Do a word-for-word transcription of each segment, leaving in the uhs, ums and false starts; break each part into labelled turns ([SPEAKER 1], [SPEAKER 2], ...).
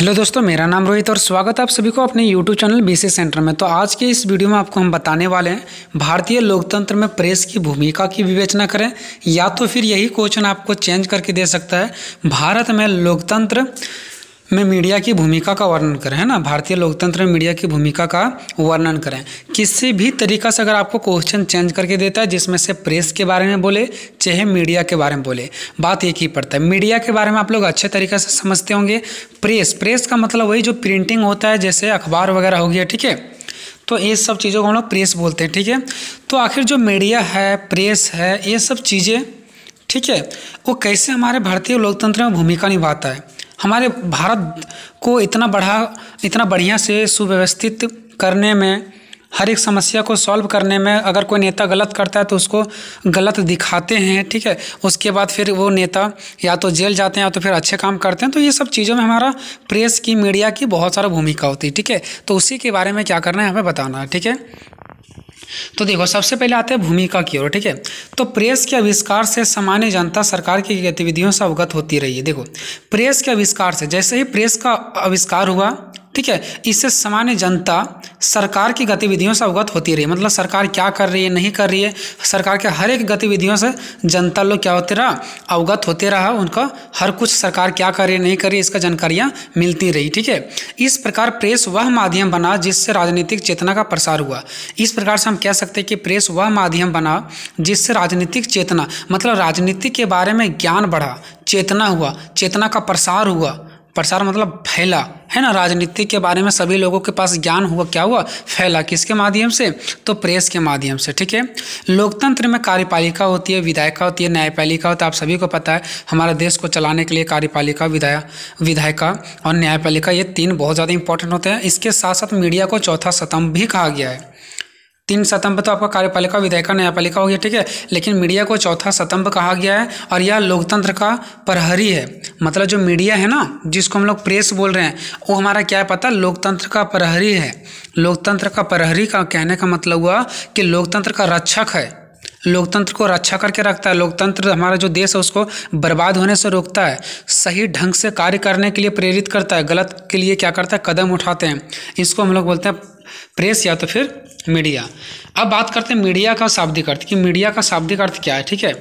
[SPEAKER 1] Hello दोस्तों, मेरा नाम रोहित और स्वागत है आप सभी को अपने यूट्यूब चैनल बीसी सेंटर में। तो आज के इस वीडियो में आपको हम बताने वाले हैं भारतीय लोकतंत्र में प्रेस की भूमिका की विवेचना करें, या तो फिर यही क्वेश्चन आपको चेंज करके दे सकता है, भारत में लोकतंत्र में मीडिया की भूमिका का वर्णन करें, है ना। भारतीय लोकतंत्र में मीडिया की भूमिका का वर्णन करें। किसी भी तरीका से अगर आपको क्वेश्चन चेंज करके देता है जिसमें से प्रेस के बारे में बोले चाहे मीडिया के बारे में बोले, बात एक ही पड़ता है। मीडिया के बारे में आप लोग अच्छे तरीके से समझते होंगे। प्रेस प्रेस का मतलब वही जो प्रिंटिंग होता है, जैसे अखबार वगैरह हो गया, ठीक है। तो ये सब चीज़ों को हम लोग प्रेस बोलते हैं, ठीक है। तो आखिर जो मीडिया है, प्रेस है, ये सब चीज़ें, ठीक है, वो कैसे हमारे भारतीय लोकतंत्र में भूमिका निभाता है, हमारे भारत को इतना बढ़ा इतना बढ़िया से सुव्यवस्थित करने में, हर एक समस्या को सॉल्व करने में। अगर कोई नेता गलत करता है तो उसको गलत दिखाते हैं, ठीक है। उसके बाद फिर वो नेता या तो जेल जाते हैं या तो फिर अच्छे काम करते हैं। तो ये सब चीज़ों में हमारा प्रेस की, मीडिया की बहुत सारा भूमिका होती है, ठीक है। तो उसी के बारे में क्या करना है, हमें बताना है, ठीक है। तो देखो, सबसे पहले आते हैं भूमिका की ओर, ठीक है। तो प्रेस के आविष्कार से सामान्य जनता सरकार की गतिविधियों से अवगत होती रही है। देखो, प्रेस के आविष्कार से, जैसे ही प्रेस का आविष्कार हुआ, ठीक है, इससे सामान्य जनता सरकार की गतिविधियों से अवगत होती रही। मतलब सरकार क्या कर रही है, नहीं कर रही है, सरकार के हर एक गतिविधियों से जनता लोग क्या होते रहा, अवगत होते रहा। उनका हर कुछ सरकार क्या कर रही है, नहीं कर रही है, इसका जानकारियाँ मिलती रही, ठीक है। इस प्रकार प्रेस वह माध्यम बना जिससे राजनीतिक चेतना का प्रसार हुआ। इस प्रकार से हम कह सकते हैं कि प्रेस वह माध्यम बना जिससे राजनीतिक चेतना, मतलब राजनीति के बारे में ज्ञान बढ़ा, चेतना हुआ, चेतना का प्रसार हुआ। प्रसार मतलब फैला, है ना। राजनीति के बारे में सभी लोगों के पास ज्ञान हुआ, क्या हुआ, फैला। किसके माध्यम से, तो प्रेस के माध्यम से, ठीक है। लोकतंत्र में कार्यपालिका होती है, विधायिका होती है, न्यायपालिका होता है। आप सभी को पता है, हमारे देश को चलाने के लिए कार्यपालिका, विधायक विधायिका और न्यायपालिका, ये तीन बहुत ज़्यादा इंपॉर्टेंट होते हैं। इसके साथ साथ मीडिया को चौथा स्तंभ भी कहा गया है। तीन स्तंभ तो आपका कार्यपालिका, विधायिका, न्यायपालिका हो गया, ठीक है। लेकिन मीडिया को चौथा स्तंभ कहा गया है और यह लोकतंत्र का प्रहरी है। मतलब जो मीडिया है ना, जिसको हम लोग प्रेस बोल रहे हैं, वो हमारा क्या है पता, लोकतंत्र का प्रहरी है। लोकतंत्र का प्रहरी का कहने का मतलब हुआ कि लोकतंत्र का रक्षक है, लोकतंत्र को रक्षा करके रखता है। लोकतंत्र हमारा जो देश है उसको बर्बाद होने से रोकता है, सही ढंग से कार्य करने के लिए प्रेरित करता है, गलत के लिए क्या करता है, कदम उठाते हैं। इसको हम लोग बोलते हैं प्रेस या तो फिर मीडिया। अब बात करते हैं मीडिया का शाब्दिक अर्थ कि मीडिया का शाब्दिक अर्थ क्या है, ठीक है।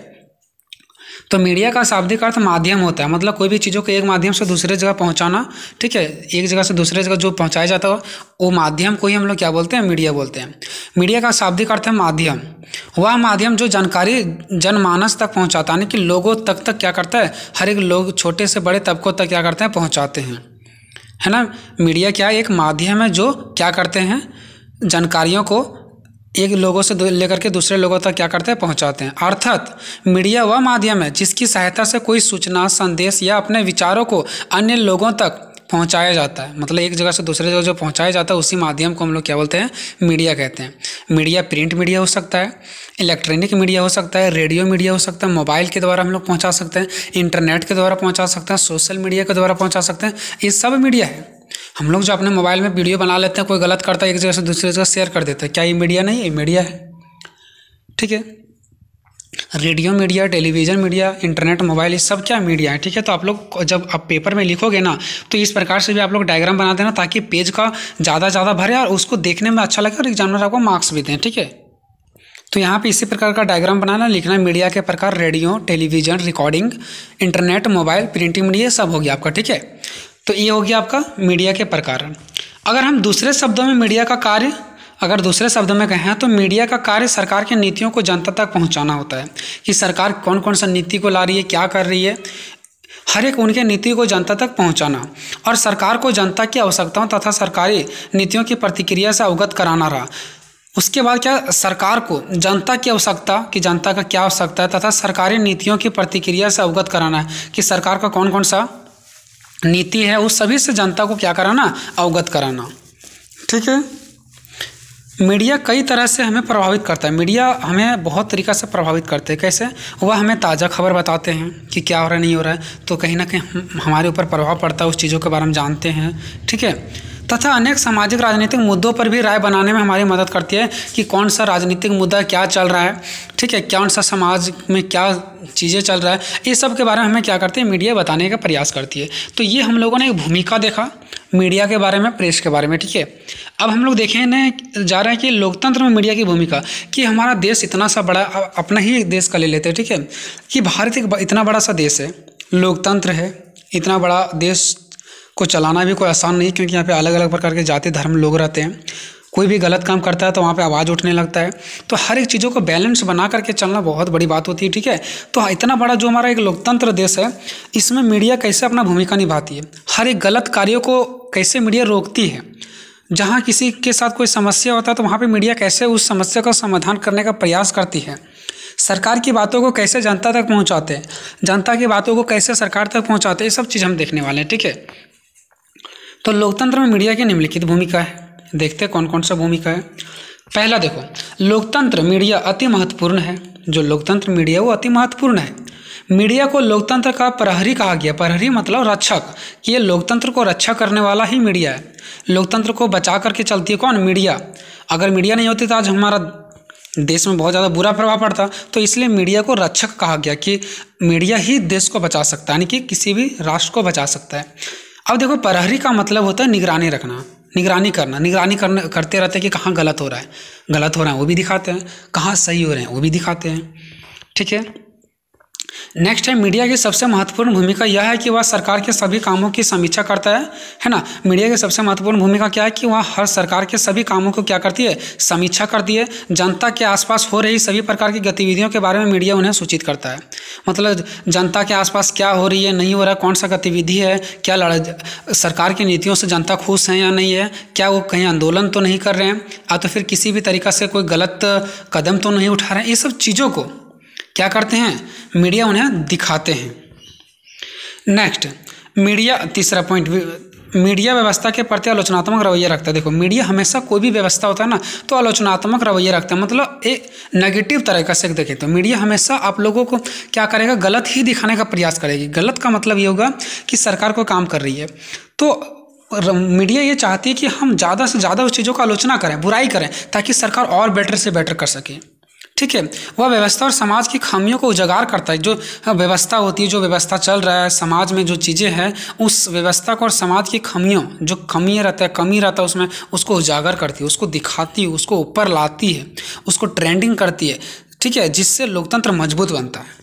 [SPEAKER 1] तो मीडिया का शाब्दिक अर्थ माध्यम होता है। मतलब कोई भी चीज़ों को एक माध्यम से दूसरे जगह पहुंचाना, ठीक है। एक जगह से दूसरे जगह जो पहुंचाया जाता है वो माध्यम को ही हम लोग क्या बोलते हैं, मीडिया बोलते हैं। मीडिया का शाब्दिक अर्थ है माध्यम, वह माध्यम जो जानकारी जनमानस तक पहुँचाता, यानी कि लोगों तक तक क्या करता है, हर एक लोग, छोटे से बड़े तबकों तक क्या करते हैं, पहुँचाते हैं, है ना। मीडिया क्या एक माध्यम है जो क्या करते हैं, जानकारियों को एक लोगों से लेकर के दूसरे लोगों तक क्या करते हैं, पहुंचाते हैं। अर्थात मीडिया वह माध्यम है जिसकी सहायता से कोई सूचना, संदेश या अपने विचारों को अन्य लोगों तक पहुंचाया जाता है। मतलब एक जगह से दूसरे जगह जो पहुंचाया जाता है उसी माध्यम को हम लोग क्या बोलते हैं, मीडिया कहते हैं। मीडिया प्रिंट मीडिया हो सकता है, इलेक्ट्रॉनिक मीडिया हो सकता है, रेडियो मीडिया हो सकता है, मोबाइल के द्वारा हम लोग पहुँचा सकते हैं, इंटरनेट के द्वारा पहुँचा सकते हैं, सोशल मीडिया के द्वारा पहुँचा सकते हैं। ये सब मीडिया है। हम लोग जो अपने मोबाइल में वीडियो बना लेते हैं, कोई गलत करता है एक जगह से दूसरी जगह शेयर कर देता है, क्या ये मीडिया नहीं है, ये मीडिया है, ठीक है। Radio media, television media, internet, mobile, ये सब क्या मीडिया है, ठीक है। तो आप लोग जब आप पेपर में लिखोगे ना, तो इस प्रकार से भी आप लोग डायग्राम बना देना ताकि पेज का ज़्यादा ज़्यादा भरे और उसको देखने में अच्छा लगे और एग्जामिनर आपको मार्क्स भी दें, ठीक है। तो यहाँ पे इसी प्रकार का डायग्राम बनाना, लिखना मीडिया के प्रकार, radio, television, recording, internet, mobile, printing media, सब हो गया आपका, ठीक है। तो ये हो गया आपका मीडिया के प्रकार। अगर हम दूसरे शब्दों में मीडिया का कार्य अगर दूसरे शब्दों में कहें तो मीडिया का कार्य सरकार की नीतियों को जनता तक पहुंचाना होता है कि सरकार कौन कौन सा नीति को ला रही है, क्या कर रही है, हर एक उनके नीति को जनता तक पहुंचाना और सरकार को जनता की आवश्यकताओं तथा सरकारी नीतियों की प्रतिक्रिया से अवगत कराना रहा। उसके बाद क्या, सरकार को जनता की आवश्यकता कि जनता का क्या आवश्यकता है तथा सरकारी नीतियों की प्रतिक्रिया से अवगत कराना है कि सरकार का कौन कौन सा नीति है, उस सभी से जनता को क्या कराना, अवगत कराना, ठीक है। मीडिया कई तरह से हमें प्रभावित करता है। मीडिया हमें बहुत तरीक़ा से प्रभावित करते हैं। कैसे, वह हमें ताज़ा खबर बताते हैं कि क्या हो रहा है, नहीं हो रहा है, तो कहीं ना कहीं हमारे ऊपर प्रभाव पड़ता है, उस चीज़ों के बारे में जानते हैं, ठीक है। तथा अनेक सामाजिक राजनीतिक मुद्दों पर भी राय बनाने में हमारी मदद करती है कि कौन सा राजनीतिक मुद्दा क्या चल रहा है, ठीक है, कौन सा समाज में क्या चीज़ें चल रहा है, ये सब के बारे में हमें क्या करती है, मीडिया बताने का प्रयास करती है। तो ये हम लोगों ने एक भूमिका देखा मीडिया के बारे में, प्रेस के बारे में, ठीक है। अब हम लोग देखने जा रहे हैं कि लोकतंत्र में मीडिया की भूमिका, कि हमारा देश इतना सा बड़ा, अपना ही देश का ले लेते हैं, ठीक है, कि भारत एक इतना बड़ा सा देश है, लोकतंत्र है, इतना बड़ा देश को चलाना भी कोई आसान नहीं, क्योंकि यहाँ पे अलग अलग प्रकार के जाति धर्म लोग रहते हैं। कोई भी गलत काम करता है तो वहाँ पे आवाज़ उठने लगता है। तो हर एक चीज़ों को बैलेंस बना करके चलना बहुत बड़ी बात होती है, ठीक है। तो इतना बड़ा जो हमारा एक लोकतंत्र देश है, इसमें मीडिया कैसे अपना भूमिका निभाती है, हर एक गलत कार्यों को कैसे मीडिया रोकती है, जहाँ किसी के साथ कोई समस्या होता है तो वहाँ पर मीडिया कैसे उस समस्या का समाधान करने का प्रयास करती है, सरकार की बातों को कैसे जनता तक पहुँचाते हैं, जनता की बातों को कैसे सरकार तक पहुँचाते हैं, ये सब चीज़ हम देखने वाले हैं, ठीक है। तो लोकतंत्र में मीडिया की निम्नलिखित भूमिका है, देखते हैं कौन कौन सा भूमिका है। पहला देखो, लोकतंत्र मीडिया अति महत्वपूर्ण है। जो लोकतंत्र मीडिया वो अति महत्वपूर्ण है। मीडिया को लोकतंत्र का प्रहरी कहा गया। प्रहरी मतलब रक्षक, कि ये लोकतंत्र को रक्षा करने वाला ही मीडिया है। लोकतंत्र को बचा करके चलती है कौन? मीडिया। अगर मीडिया नहीं होती तो आज हमारा देश में बहुत ज़्यादा बुरा प्रभाव पड़ता। तो इसलिए मीडिया को रक्षक कहा गया कि मीडिया ही देश को बचा सकता है, यानी कि किसी भी राष्ट्र को बचा सकता है। अब देखो, प्रहरी का मतलब होता है निगरानी रखना, निगरानी करना, निगरानी करने करते रहते हैं कि कहाँ गलत हो रहा है, गलत हो रहा है वो भी दिखाते हैं, कहाँ सही हो रहे हैं वो भी दिखाते हैं, ठीक है। नेक्स्ट है, मीडिया की सबसे महत्वपूर्ण भूमिका यह है कि वह सरकार के सभी कामों की समीक्षा करता है, है ना। मीडिया की सबसे महत्वपूर्ण भूमिका क्या है कि वह हर सरकार के सभी कामों को क्या करती है? समीक्षा करती है। जनता के आसपास हो रही सभी प्रकार की गतिविधियों के बारे में मीडिया उन्हें सूचित करता है। मतलब जनता के आसपास क्या हो रही है, नहीं हो रहा है, कौन सा गतिविधि है, क्या लड़ सरकार की नीतियों से जनता खुश है या नहीं है, क्या वो कहीं आंदोलन तो नहीं कर रहे हैं, या तो फिर किसी भी तरीक़ा से कोई गलत कदम तो नहीं उठा रहे हैं। ये सब चीज़ों को क्या करते हैं? मीडिया उन्हें दिखाते हैं। नेक्स्ट, मीडिया, तीसरा पॉइंट, मीडिया व्यवस्था के प्रति आलोचनात्मक रवैया रखता है। देखो, मीडिया हमेशा कोई भी व्यवस्था होता है ना, तो आलोचनात्मक रवैया रखता है। मतलब एक नेगेटिव तरीक़ा से देखें तो मीडिया हमेशा आप लोगों को क्या करेगा? गलत ही दिखाने का प्रयास करेगी। गलत का मतलब ये होगा कि सरकार को काम कर रही है, तो मीडिया ये चाहती है कि हम ज़्यादा से ज़्यादा उस चीज़ों का आलोचना करें, बुराई करें, ताकि सरकार और बेटर से बेटर कर सके, ठीक है। वह व्यवस्था और समाज की खामियों को उजागर करता है। जो व्यवस्था होती है, जो व्यवस्था चल रहा है समाज में, जो चीज़ें हैं, उस व्यवस्था को और समाज की खामियों, जो कमियाँ रहता है, कमी रहता है उसमें, उसको उजागर करती है, उसको दिखाती है, उसको ऊपर लाती है, उसको ट्रेंडिंग करती है, ठीक है, जिससे लोकतंत्र मजबूत बनता है।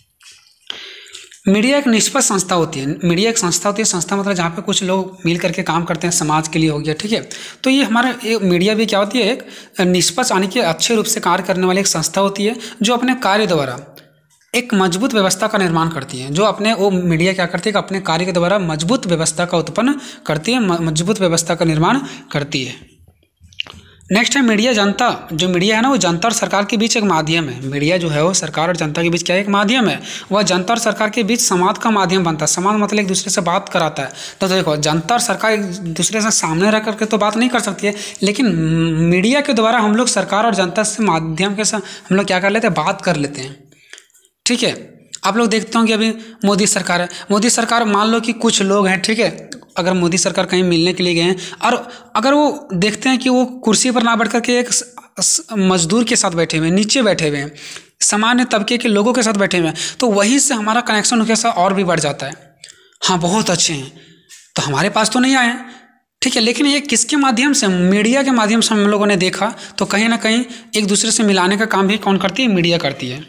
[SPEAKER 1] मीडिया एक निष्पक्ष संस्था होती है। मीडिया एक संस्था होती है, संस्था मतलब जहाँ पे कुछ लोग मिल करके काम करते हैं, समाज के लिए हो गया, ठीक है। तो ये हमारा ये मीडिया भी क्या होती है? एक निष्पक्ष, यानी कि अच्छे रूप से कार्य करने वाली एक संस्था होती है, जो अपने कार्य द्वारा एक मजबूत व्यवस्था का निर्माण करती है। जो अपने वो मीडिया क्या करती है कि अपने कार्य के द्वारा मजबूत व्यवस्था का उत्पन्न करती है, मजबूत व्यवस्था का निर्माण करती है। नेक्स्ट है, मीडिया जनता, जो मीडिया है ना, वो जनता और सरकार के बीच एक माध्यम है। मीडिया जो है वो सरकार और जनता के बीच क्या है? एक माध्यम है। वह जनता और सरकार के बीच संवाद का माध्यम बनता है। संवाद मतलब एक दूसरे से बात कराता है। तो देखो, जनता और सरकार एक दूसरे से सामने रह करके तो बात नहीं कर सकती है, लेकिन मीडिया के द्वारा हम लोग सरकार और जनता से माध्यम के साथ हम लोग क्या कर लेते हैं? बात कर लेते हैं, ठीक है। आप लोग देखते हो कि अभी मोदी सरकार है, मोदी सरकार मान लो कि कुछ लोग हैं, ठीक है, अगर मोदी सरकार कहीं मिलने के लिए गए हैं और अगर वो देखते हैं कि वो कुर्सी पर ना बैठ करके एक मजदूर के साथ बैठे हुए हैं, नीचे बैठे हुए हैं, सामान्य तबके के लोगों के साथ बैठे हुए हैं, तो वहीं से हमारा कनेक्शन उनके साथ और भी बढ़ जाता है। हाँ, बहुत अच्छे हैं, तो हमारे पास तो नहीं आए हैं, ठीक है, लेकिन ये किसके माध्यम से? मीडिया के माध्यम से हम लोगों ने देखा। तो कहीं ना कहीं एक दूसरे से मिलाने का काम भी कौन करती है? मीडिया करती है।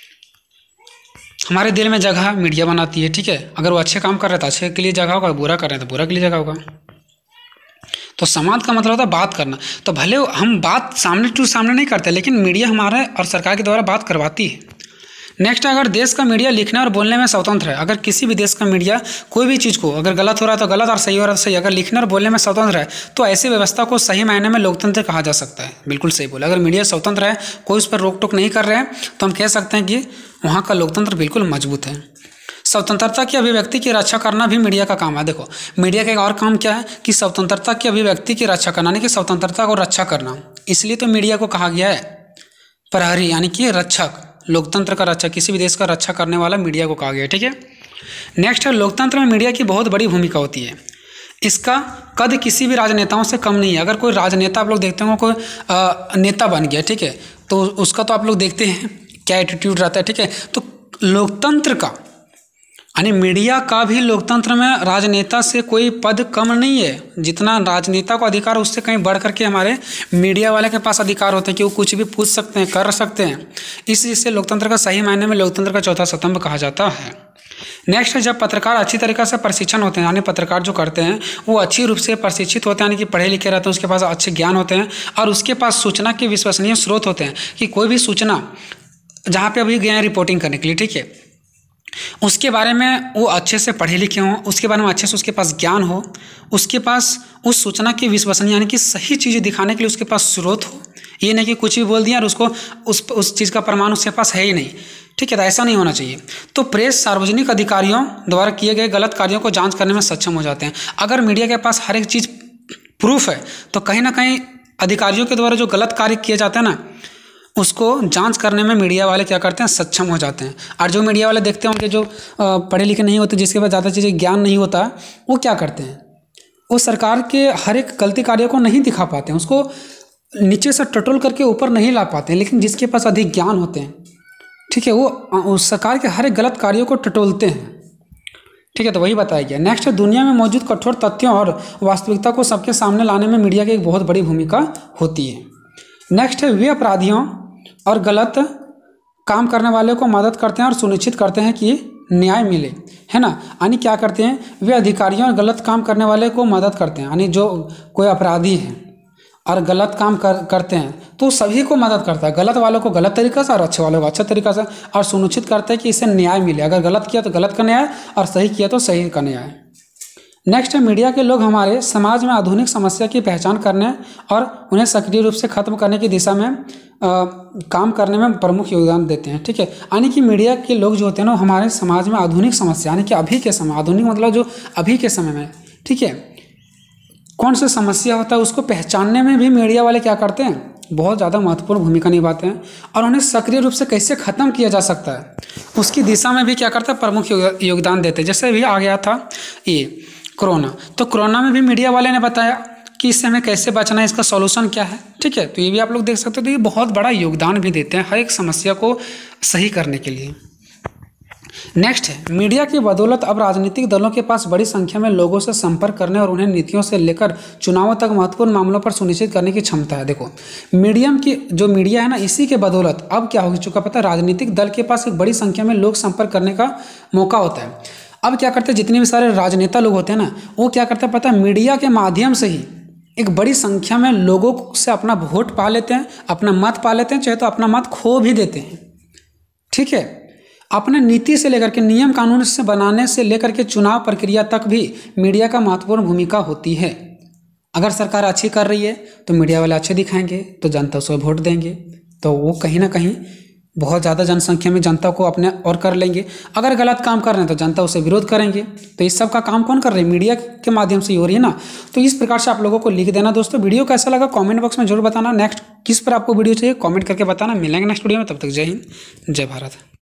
[SPEAKER 1] हमारे दिल में जगह मीडिया बनाती है, ठीक है। अगर वो अच्छे काम कर रहे हैं तो अच्छे के लिए जगह होगा, बुरा कर रहे हैं तो बुरा के लिए जगह होगा। तो संवाद का मतलब होता है बात करना। तो भले हम बात सामने टू सामने नहीं करते, लेकिन मीडिया हमारे और सरकार के द्वारा बात करवाती है। नेक्स्ट, अगर देश का मीडिया लिखने और बोलने में स्वतंत्र है, अगर किसी भी देश का मीडिया कोई भी चीज़ को, अगर गलत हो रहा है तो गलत और सही हो रहा है तो सही, अगर लिखने और बोलने में स्वतंत्र है, तो ऐसी व्यवस्था को सही मायने में लोकतंत्र कहा जा सकता है। बिल्कुल सही बोला। अगर मीडिया स्वतंत्र है, कोई उस पर रोक टोक नहीं कर रहे हैं, तो हम कह सकते हैं कि वहाँ का लोकतंत्र बिल्कुल मजबूत है। स्वतंत्रता की अभिव्यक्ति की रक्षा करना भी मीडिया का काम है। देखो, मीडिया का एक और काम क्या है कि स्वतंत्रता की अभिव्यक्ति की रक्षा करना, यानी कि स्वतंत्रता को रक्षा करना। इसलिए तो मीडिया को कहा गया है प्रहरी, यानी कि रक्षक, लोकतंत्र का रक्षक, किसी भी देश का रक्षा करने वाला मीडिया को कहा गया है, ठीक है। नेक्स्ट है, लोकतंत्र में मीडिया की बहुत बड़ी भूमिका होती है। इसका कद किसी भी राजनेताओं से कम नहीं है। अगर कोई राजनेता आप लोग देखते हो, कोई आ, नेता बन गया, ठीक है, तो उसका तो आप लोग देखते हैं क्या एटीट्यूड रहता है, ठीक है। तो लोकतंत्र का यानी मीडिया का भी लोकतंत्र में राजनेता से कोई पद कम नहीं है। जितना राजनेता को अधिकार है उससे कहीं बढ़ करके हमारे मीडिया वाले के पास अधिकार होते हैं कि वो कुछ भी पूछ सकते हैं, कर सकते हैं। इस चीज़ से लोकतंत्र का सही मायने में लोकतंत्र का चौथा स्तंभ कहा जाता है। नेक्स्ट है, जब पत्रकार अच्छी तरीके से प्रशिक्षण होते हैं, यानी पत्रकार जो करते हैं वो अच्छी रूप से प्रशिक्षित होते हैं, यानी कि पढ़े लिखे रहते हैं, उसके पास अच्छे ज्ञान होते हैं और उसके पास सूचना के विश्वसनीय स्रोत होते हैं कि कोई भी सूचना जहाँ पे अभी गए हैं रिपोर्टिंग करने के लिए, ठीक है, उसके बारे में वो अच्छे से पढ़े लिखे हों, उसके बारे में अच्छे से उसके पास ज्ञान हो, उसके पास उस सूचना की विश्वसनीय यानी कि सही चीज़ें दिखाने के लिए उसके पास स्रोत हो। ये नहीं कि कुछ भी बोल दिया और उसको उस उस चीज़ का प्रमाण उसके पास है ही नहीं, ठीक है, तो ऐसा नहीं होना चाहिए। तो प्रेस सार्वजनिक अधिकारियों द्वारा किए गए गलत कार्यों को जांच करने में सक्षम हो जाते हैं। अगर मीडिया के पास हर एक चीज़ प्रूफ है तो कहीं ना कहीं अधिकारियों के द्वारा जो गलत कार्य किए जाते हैं ना, उसको जांच करने में मीडिया वाले क्या करते हैं, सक्षम हो जाते हैं। और जो मीडिया वाले देखते हैं उनके जो पढ़े लिखे नहीं होते, जिसके पास ज़्यादा चीज़ें ज्ञान नहीं होता, वो क्या करते हैं, वो सरकार के हर एक गलती कार्य को नहीं दिखा पाते हैं, उसको नीचे से टटोल करके ऊपर नहीं ला पाते हैं। लेकिन जिसके पास अधिक ज्ञान होते हैं, ठीक है, वो उस सरकार के हर एक गलत कार्यों को टटोलते हैं, ठीक है। तो वही बताया गया। नेक्स्ट है, दुनिया में मौजूद कठोर तथ्यों और वास्तविकता को सबके सामने लाने में मीडिया की एक बहुत बड़ी भूमिका होती है। नेक्स्ट है, वे अपराधियों और गलत काम करने वाले को मदद करते हैं और सुनिश्चित करते हैं कि न्याय मिले, है ना। यानी क्या करते हैं, वे अधिकारियों और गलत काम करने वाले को मदद करते हैं, यानी जो कोई अपराधी है और गलत काम कर करते हैं तो सभी को मदद करता है, गलत वालों को गलत तरीक़ा से और अच्छे वालों को अच्छा तरीक़ा से, और सुनिश्चित करते हैं कि इसे न्याय मिले। अगर गलत किया तो गलत का न्याय और सही किया तो सही का न्याय। नेक्स्ट है, मीडिया के लोग हमारे समाज में आधुनिक समस्या की पहचान करने और उन्हें सक्रिय रूप से खत्म करने की दिशा में आ, काम करने में प्रमुख योगदान देते हैं, ठीक है। यानी कि मीडिया के लोग जो होते हैं ना, हमारे समाज में आधुनिक समस्या यानी कि अभी के समय, आधुनिक मतलब जो अभी के समय में, ठीक है, कौन सी समस्या होता है उसको पहचानने में भी मीडिया वाले क्या करते हैं, बहुत ज़्यादा महत्वपूर्ण भूमिका निभाते हैं। और उन्हें सक्रिय रूप से कैसे ख़त्म किया जा सकता है उसकी दिशा में भी क्या करता है, प्रमुख योगदान देते हैं। जैसे भी आ गया था ये कोरोना, तो कोरोना में भी मीडिया वाले ने बताया कि इससे हमें कैसे बचना है, इसका सॉल्यूशन क्या है, ठीक है। तो ये भी आप लोग देख सकते हो, तो ये बहुत बड़ा योगदान भी देते हैं हर एक समस्या को सही करने के लिए। नेक्स्ट है, मीडिया की बदौलत अब राजनीतिक दलों के पास बड़ी संख्या में लोगों से संपर्क करने और उन्हें नीतियों से लेकर चुनावों तक महत्वपूर्ण मामलों पर सुनिश्चित करने की क्षमता है। देखो, मीडियम की जो मीडिया है ना, इसी के बदौलत अब क्या हो चुका पता है, राजनीतिक दल के पास एक बड़ी संख्या में लोग संपर्क करने का मौका होता है। अब क्या करते हैं, जितने भी सारे राजनेता लोग होते हैं ना, वो क्या करते हैं पता है, मीडिया के माध्यम से ही एक बड़ी संख्या में लोगों से अपना वोट पा लेते हैं, अपना मत पा लेते हैं, चाहे तो अपना मत खो भी देते हैं, ठीक है। अपने नीति से लेकर के नियम कानून से बनाने से लेकर के चुनाव प्रक्रिया तक भी मीडिया का महत्वपूर्ण भूमिका होती है। अगर सरकार अच्छी कर रही है तो मीडिया वाले अच्छे दिखाएंगे तो जनता उसे वोट देंगे, तो वो कहीं ना कहीं बहुत ज़्यादा जनसंख्या में जनता को अपने और कर लेंगे। अगर गलत काम कर रहे हैं तो जनता उसे विरोध करेंगे। तो इस सब का काम कौन कर रहे हैं, मीडिया के माध्यम से ही हो रही है ना। तो इस प्रकार से आप लोगों को लिख देना। दोस्तों, वीडियो कैसा लगा कमेंट बॉक्स में जरूर बताना। नेक्स्ट किस पर आपको वीडियो चाहिए कमेंट करके बताना। मिलेंगे नेक्स्ट वीडियो में, तब तक जय हिंद जय भारत।